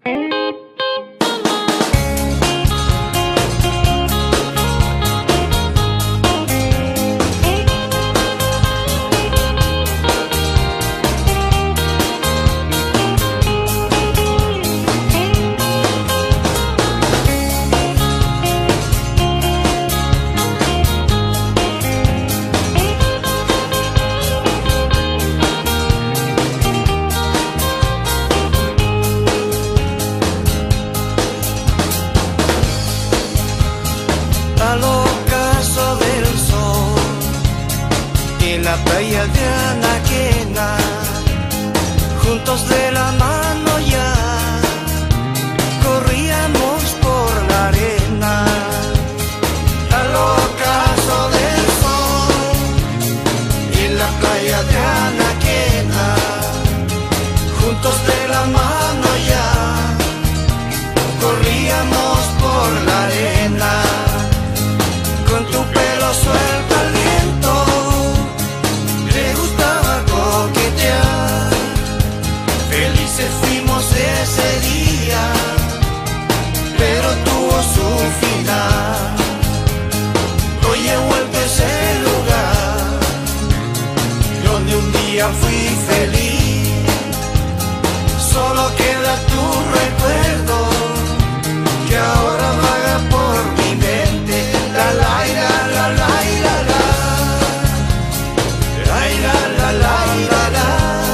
Al ocaso del sol, en la playa de Anaquena, juntos de la mano ya, corríamos por la arena. Al ocaso del sol, en la playa de Anaquena, juntos de la mano ya, corríamos por la arena. Con tu pelo suelto al viento, le gustaba coquetear. Felices fuimos ese día, pero tuvo su final. Hoy he vuelto a ese lugar donde un día fui feliz. Solo queda tu recuerdo que ahora vaga por mi mente. La la la la la la la, la la la la la la,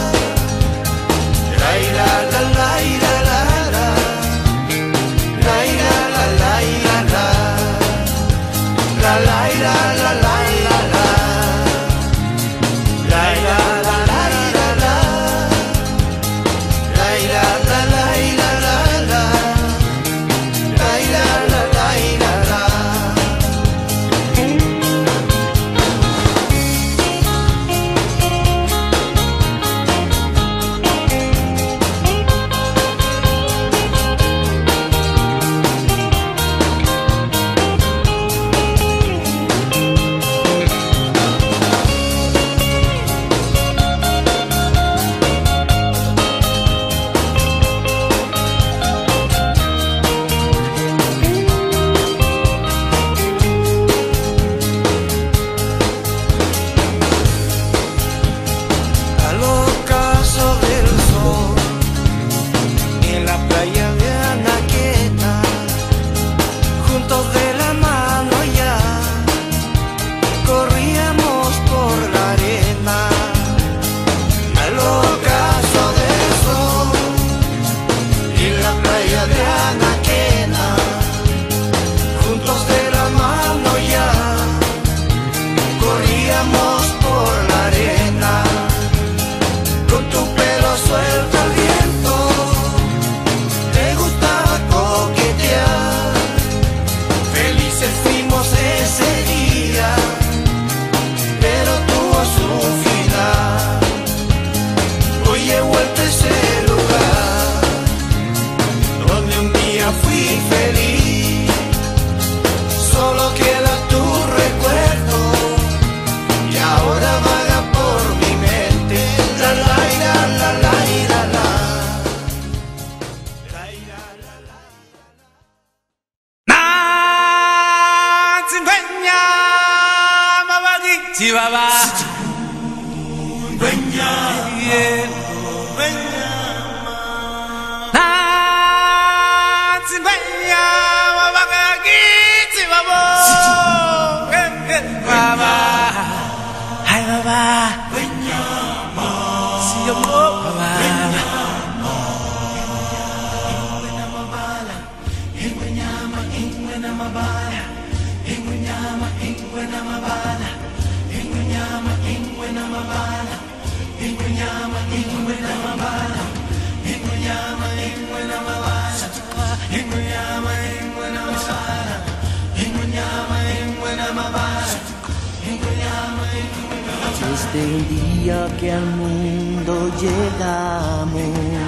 la la la la la la, la la la la la la, la la la la la la, la la la la la Chihuahua. Desde el día que al mundo llegamos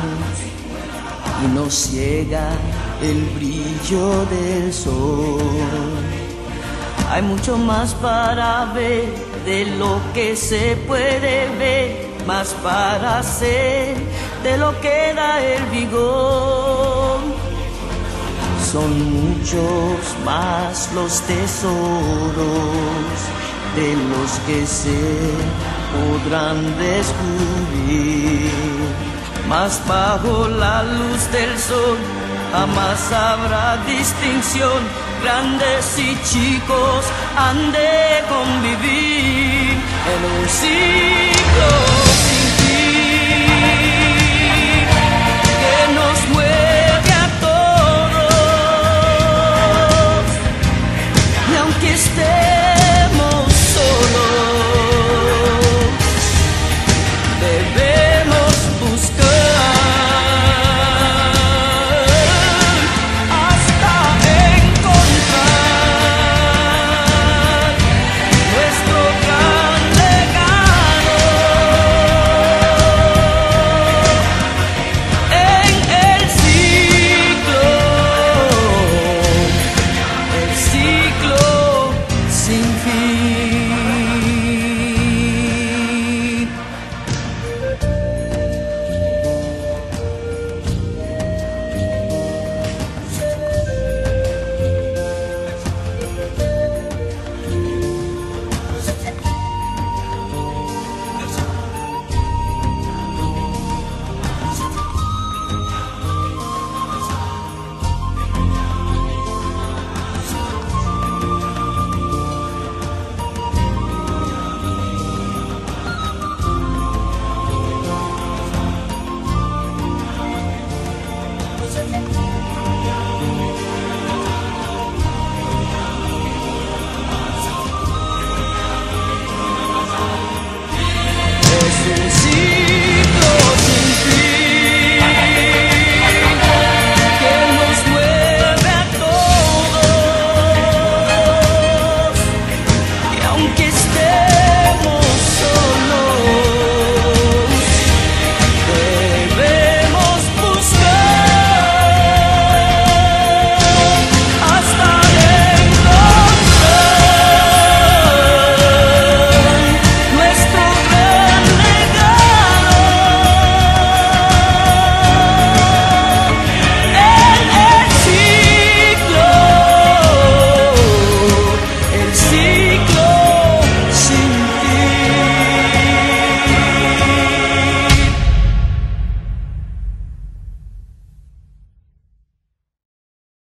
y nos ciega el brillo del sol, hay mucho más para ver de lo que se puede ver, más para hacer de lo que da el vigor. son muchos más los tesoros de los que se podrán descubrir. Mas bajo la luz del sol jamás habrá distinción, grandes y chicos han de convivir en un ciclo sin fin que nos mueve a todos. Y aunque estemos solos, debemos buscar Music.